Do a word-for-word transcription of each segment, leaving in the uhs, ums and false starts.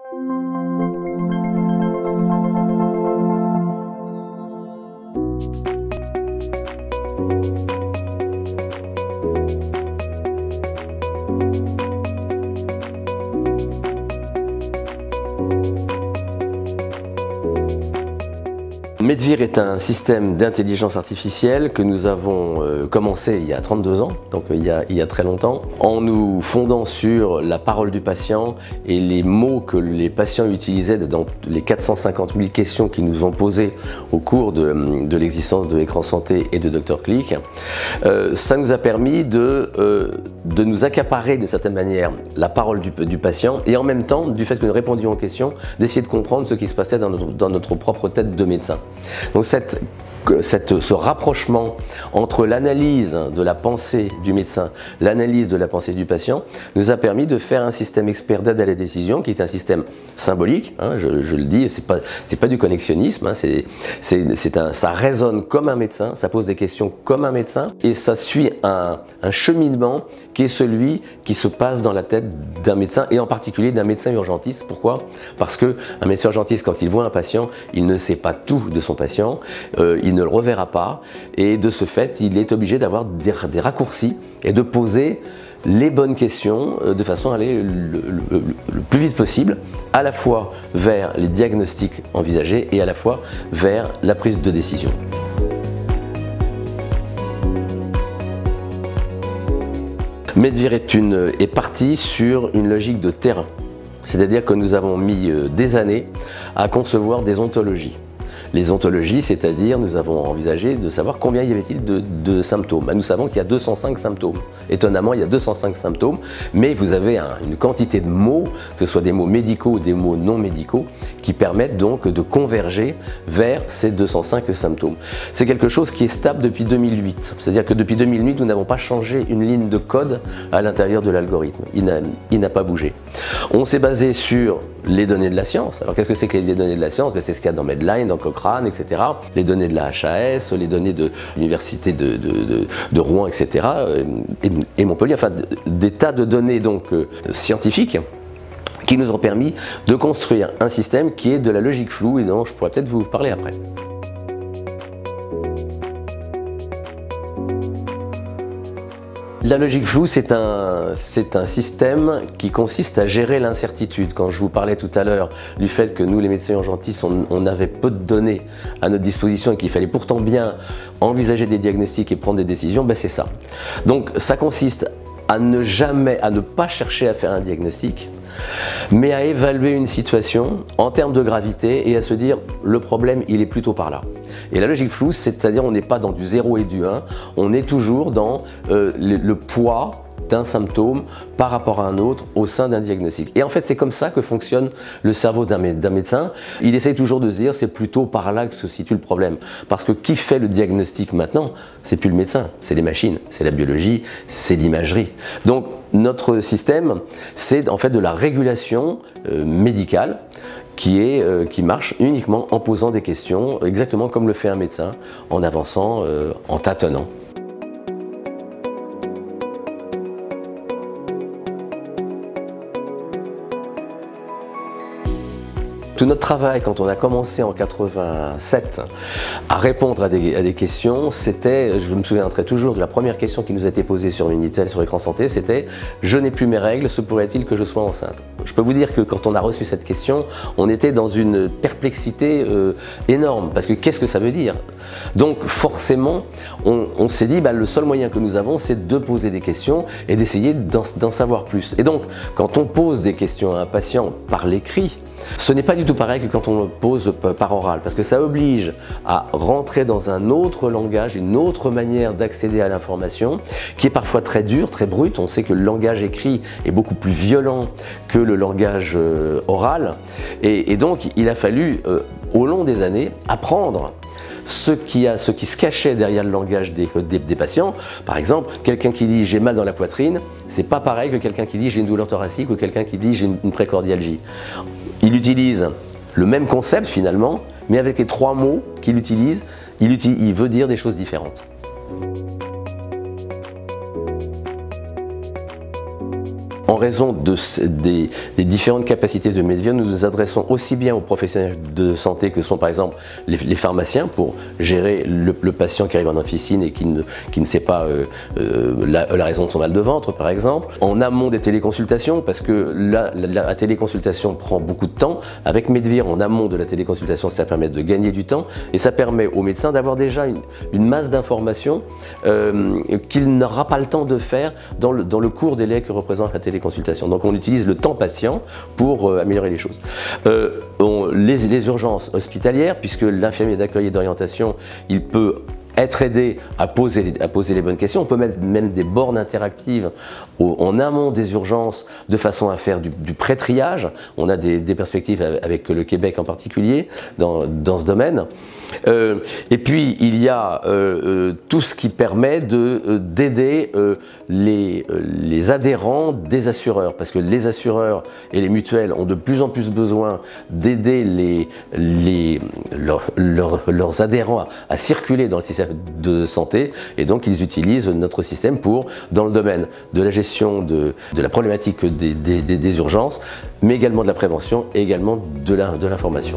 Medvir est un système d'intelligence artificielle que nous avons euh, commencé il y a trente-deux ans, donc euh, il, y a, il y a très longtemps, en nous fondant sur la parole du patient et les mots que les patients utilisaient dans les quatre cent cinquante mille questions qu'ils nous ont posées au cours de, de l'existence de Écran Santé et de Docteur Click. Euh, ça nous a permis de, euh, de nous accaparer d'une certaine manière la parole du, du patient et en même temps, du fait que nous répondions aux questions, d'essayer de comprendre ce qui se passait dans notre, dans notre propre tête de médecin. Donc cette, cette, ce rapprochement entre l'analyse de la pensée du médecin, l'analyse de la pensée du patient, nous a permis de faire un système expert d'aide à la décision qui est un système symbolique, hein, je, je le dis, c'est pas, c'est pas du connexionnisme, hein, c'est, c'est, c'est un, ça résonne comme un médecin, ça pose des questions comme un médecin et ça suit un, un cheminement qui est celui qui se passe dans la tête d'un médecin et en particulier d'un médecin urgentiste. Pourquoi? Parce qu'un médecin urgentiste, quand il voit un patient, il ne sait pas tout de son patient, euh, il ne le reverra pas et de ce fait, il est obligé d'avoir des, des raccourcis et de poser les bonnes questions de façon à aller le, le, le plus vite possible, à la fois vers les diagnostics envisagés et à la fois vers la prise de décision. Medvir est, une, est parti sur une logique de terrain, c'est-à-dire que nous avons mis des années à concevoir des ontologies. Les ontologies, c'est-à-dire nous avons envisagé de savoir combien y avait-il de, de symptômes. Nous savons qu'il y a deux cent cinq symptômes. Étonnamment, il y a deux cent cinq symptômes, mais vous avez un, une quantité de mots, que ce soit des mots médicaux ou des mots non médicaux, qui permettent donc de converger vers ces deux cent cinq symptômes. C'est quelque chose qui est stable depuis deux mille huit. C'est-à-dire que depuis deux mille huit, nous n'avons pas changé une ligne de code à l'intérieur de l'algorithme. Il n'a pas bougé. On s'est basé sur les données de la science. Alors qu'est-ce que c'est que les données de la science? C'est ce qu'il y a dans Medline, dans Cochrane, et cetera. Les données de la H A S, les données de l'université de, de, de, de Rouen, et cetera. Et, et Montpellier, enfin des tas de données donc euh, scientifiques qui nous ont permis de construire un système qui est de la logique floue et dont je pourrais peut-être vous parler après. La logique floue, c'est un, c'est un système qui consiste à gérer l'incertitude. Quand je vous parlais tout à l'heure du fait que nous, les médecins urgentistes, on, on avait peu de données à notre disposition et qu'il fallait pourtant bien envisager des diagnostics et prendre des décisions, ben c'est ça. Donc ça consiste à ne jamais, à ne pas chercher à faire un diagnostic, mais à évaluer une situation en termes de gravité et à se dire le problème il est plutôt par là. Et la logique floue, c'est-à-dire on n'est pas dans du zéro et du un, on est toujours dans euh, le, le poids d'un symptôme par rapport à un autre au sein d'un diagnostic. Et en fait, c'est comme ça que fonctionne le cerveau d'un médecin. Il essaye toujours de se dire, c'est plutôt par là que se situe le problème. Parce que qui fait le diagnostic maintenant? C'est plus le médecin, c'est les machines, c'est la biologie, c'est l'imagerie. Donc, notre système, c'est en fait de la régulation euh, médicale qui, est, euh, qui marche uniquement en posant des questions, exactement comme le fait un médecin, en avançant, euh, en tâtonnant. Tout notre travail, quand on a commencé en quatre-vingt-sept à répondre à des, à des questions, c'était, je me souviendrai toujours de la première question qui nous a été posée sur Minitel, sur Écran Santé, c'était « Je n'ai plus mes règles, se pourrait-il que je sois enceinte ?» Je peux vous dire que quand on a reçu cette question, on était dans une perplexité euh, énorme, parce que qu'est-ce que ça veut dire? Donc forcément, on, on s'est dit, bah, le seul moyen que nous avons, c'est de poser des questions et d'essayer d'en savoir plus. Et donc, quand on pose des questions à un patient par l'écrit, ce n'est pas du tout pareil que quand on le pose par oral, parce que ça oblige à rentrer dans un autre langage, une autre manière d'accéder à l'information, qui est parfois très dure, très brute. On sait que le langage écrit est beaucoup plus violent que le langage euh, oral, et, et donc il a fallu, euh, au long des années, apprendre ce qui, a, ce qui se cachait derrière le langage des, des, des patients. Par exemple, quelqu'un qui dit j'ai mal dans la poitrine, c'est pas pareil que quelqu'un qui dit j'ai une douleur thoracique ou quelqu'un qui dit j'ai une, une précordialgie. Il utilise le même concept finalement, mais avec les trois mots qu'il utilise, il, utilise, il veut dire des choses différentes. En raison de, des, des différentes capacités de Medvir, nous nous adressons aussi bien aux professionnels de santé que sont par exemple les, les pharmaciens pour gérer le, le patient qui arrive en officine et qui ne, qui ne sait pas euh, euh, la, la raison de son mal de ventre par exemple. En amont des téléconsultations, parce que la, la, la téléconsultation prend beaucoup de temps. Avec Medvir, en amont de la téléconsultation, ça permet de gagner du temps et ça permet au médecin d'avoir déjà une, une masse d'informations euh, qu'il n'aura pas le temps de faire dans le, dans le court délai que représente la téléconsultation. Donc on utilise le temps patient pour euh, améliorer les choses. Euh, on, les, les urgences hospitalières, puisque l'infirmier d'accueil et d'orientation, il peut être aidé à poser, à poser les bonnes questions. On peut mettre même des bornes interactives au, en amont des urgences de façon à faire du, du pré-triage. On a des, des perspectives avec le Québec en particulier dans, dans ce domaine. Euh, et puis il y a euh, euh, tout ce qui permet de, euh, d'aider euh, les, euh, les adhérents des assureurs, parce que les assureurs et les mutuelles ont de plus en plus besoin d'aider les, les, leur, leur, leurs adhérents à, à circuler dans le système de santé, et donc ils utilisent notre système pour, dans le domaine de la gestion de, de la problématique des, des, des, des urgences, mais également de la prévention et également de la, de l'information.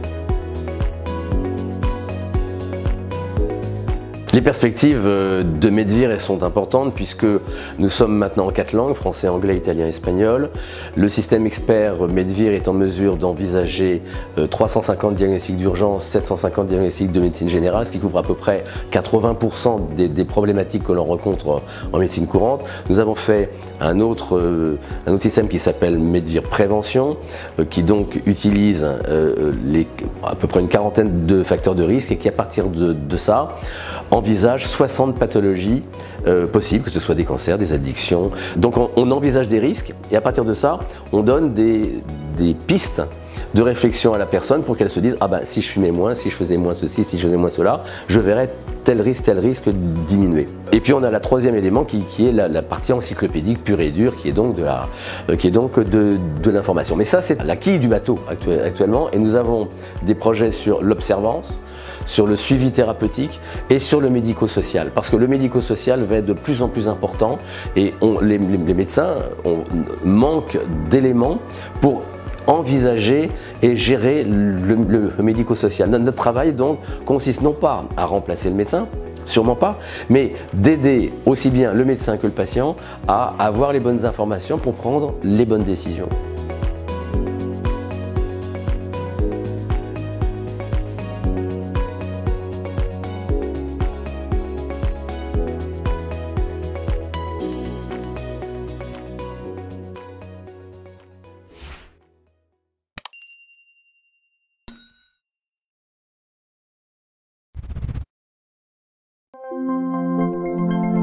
Les perspectives de Medvir sont importantes puisque nous sommes maintenant en quatre langues, français, anglais, italien, espagnol. Le système expert Medvir est en mesure d'envisager trois cent cinquante diagnostics d'urgence, sept cent cinquante diagnostics de médecine générale, ce qui couvre à peu près quatre-vingts pour cent des, des problématiques que l'on rencontre en médecine courante. Nous avons fait un autre, un autre système qui s'appelle Medvir Prévention, qui donc utilise les, à peu près une quarantaine de facteurs de risque et qui, à partir de, de ça, envisage soixante pathologies euh, possibles, que ce soit des cancers, des addictions. Donc on, on envisage des risques et à partir de ça, on donne des, des pistes de réflexion à la personne pour qu'elle se dise « Ah ben si je fumais moins, si je faisais moins ceci, si je faisais moins cela, je verrais tel risque, tel risque diminuer. » Et puis on a le troisième élément qui, qui est la, la partie encyclopédique pure et dure, qui est donc de la, euh, qui est donc de, de l'information. Mais ça c'est la quille du bateau actuel, actuellement, et nous avons des projets sur l'observance, sur le suivi thérapeutique et sur le médico-social. Parce que le médico-social va être de plus en plus important et on, les, les médecins on, manquent d'éléments pour envisager et gérer le, le, le médico-social. Notre, notre travail donc consiste non pas à remplacer le médecin, sûrement pas, mais d'aider aussi bien le médecin que le patient à avoir les bonnes informations pour prendre les bonnes décisions. Thank you.